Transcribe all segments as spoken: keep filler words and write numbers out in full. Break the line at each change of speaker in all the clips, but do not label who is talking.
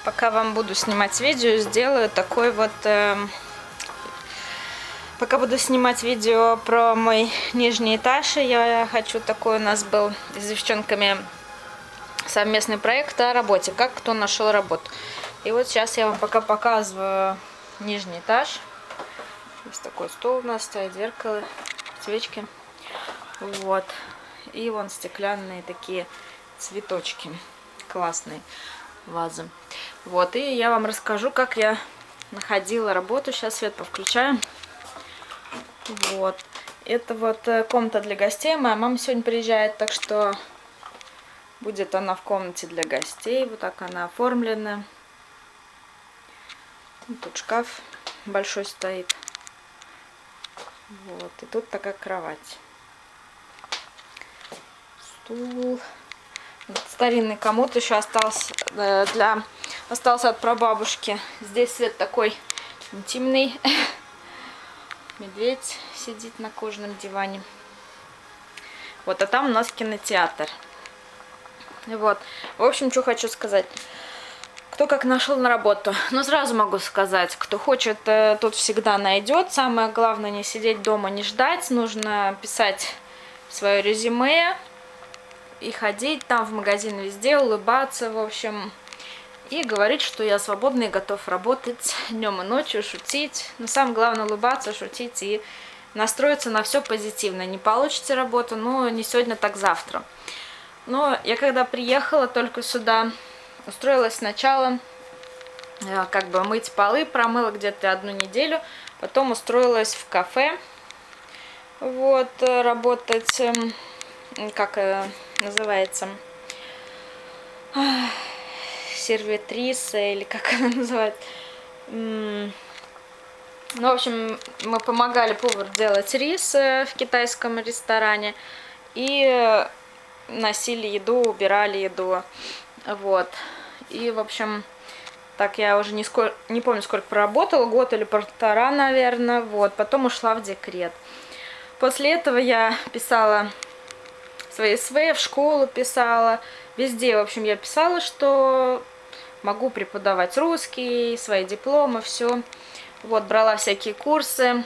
пока вам буду снимать видео, сделаю такой вот... Э, пока буду снимать видео про мой нижний этаж, я хочу такой, у нас был с девчонками совместный проект о работе, как кто нашел работу. И вот сейчас я вам пока показываю нижний этаж. Есть такой стол у нас, стоит зеркало, свечки. Вот. И вон стеклянные такие цветочки. Классные вазы. Вот. И я вам расскажу, как я находила работу. Сейчас свет повключаем. Вот. Это вот комната для гостей. Моя мама сегодня приезжает, так что будет она в комнате для гостей. Вот так она оформлена. Тут шкаф большой стоит. Вот. И тут такая кровать. Стул. Старинный комод еще остался для остался от прабабушки. Здесь свет такой интимный. Медведь сидит на кожаном диване. Вот, а там у нас кинотеатр. Вот. В общем, что хочу сказать. Кто как нашел на работу. Но сразу могу сказать, кто хочет, тот всегда найдет. Самое главное не сидеть дома, не ждать. Нужно писать свое резюме и ходить там в магазин везде, улыбаться, в общем, и говорить, что я свободный и готов работать днем и ночью, шутить. Но самое главное улыбаться, шутить и настроиться на все позитивно. Не получите работу, но не сегодня, так завтра. Но я когда приехала только сюда, устроилась сначала как бы мыть полы, промыла где-то одну неделю, потом устроилась в кафе, вот, работать, как называется, сервитриса или как она называется. Ну, в общем, мы помогали повару делать рис в китайском ресторане и носили еду, убирали еду. Вот. И, в общем, так я уже не, сколько, не помню, сколько проработала, год или полтора, наверное. Вот. Потом ушла в декрет. После этого я писала свои эссе, в школу писала. Везде, в общем, я писала, что могу преподавать русский, свои дипломы, все. Вот, брала всякие курсы.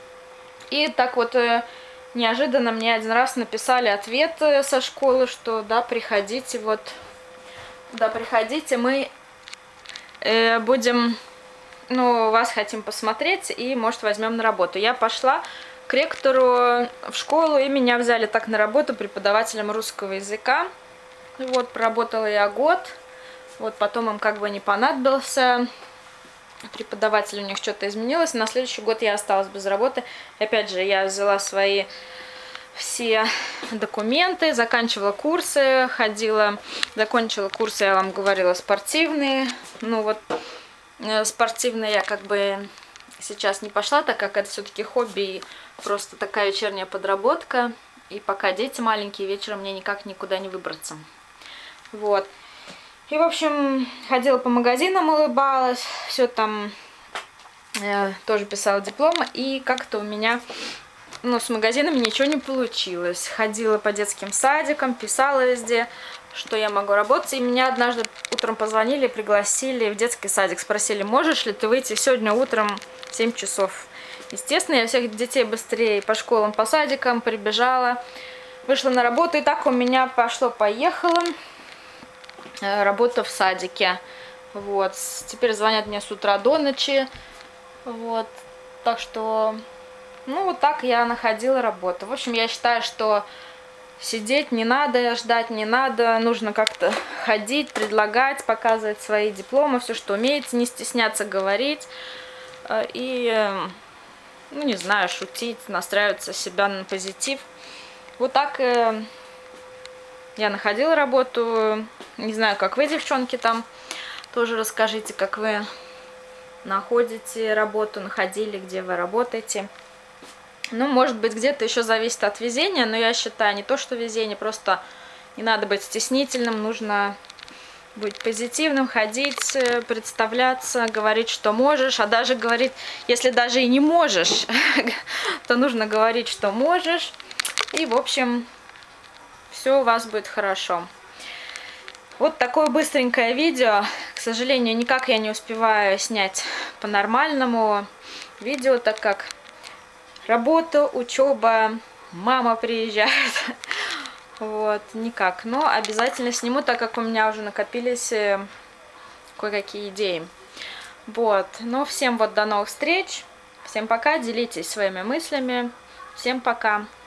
И так вот неожиданно мне один раз написали ответ со школы, что да, приходите, вот, да, приходите, мы э, будем, ну, вас хотим посмотреть и, может, возьмем на работу. Я пошла к ректору в школу, и меня взяли так на работу преподавателем русского языка. Вот, проработала я год, вот, потом им как бы не понадобился преподаватель, у них что-то изменилось, на следующий год я осталась без работы. Опять же, я взяла свои все документы, заканчивала курсы, ходила, закончила курсы, я вам говорила, спортивные. Ну вот, спортивные я как бы сейчас не пошла, так как это все-таки хобби и просто такая вечерняя подработка. И пока дети маленькие, вечером мне никак никуда не выбраться. Вот. И, в общем, ходила по магазинам, улыбалась, все там, э, тоже писала дипломы, и как-то у меня, ну, с магазинами ничего не получилось. Ходила по детским садикам, писала везде, что я могу работать, и меня однажды утром позвонили, пригласили в детский садик, спросили, можешь ли ты выйти сегодня утром в семь часов. Естественно, я всех детей быстрее по школам, по садикам прибежала, вышла на работу, и так у меня пошло-поехало. Работа в садике. Вот. Теперь звонят мне с утра до ночи. Вот. Так что, ну, вот так я находила работу. В общем, я считаю, что сидеть не надо, ждать не надо. Нужно как-то ходить, предлагать, показывать свои дипломы, все, что умеете, не стесняться говорить. И, ну, не знаю, шутить, настраиваться себя на позитив. Вот так я находила работу. Не знаю, как вы, девчонки, там тоже расскажите, как вы находите работу, находили, где вы работаете. Ну, может быть, где-то еще зависит от везения, но я считаю, не то, что везение, просто не надо быть стеснительным, нужно быть позитивным, ходить, представляться, говорить, что можешь, а даже говорить, если даже и не можешь, то нужно говорить, что можешь, и, в общем, все у вас будет хорошо. Вот такое быстренькое видео. К сожалению, никак я не успеваю снять по-нормальному видео, так как работа, учеба, мама приезжает. Вот, никак. Но обязательно сниму, так как у меня уже накопились кое-какие идеи. Вот. Ну, всем вот до новых встреч. Всем пока. Делитесь своими мыслями. Всем пока.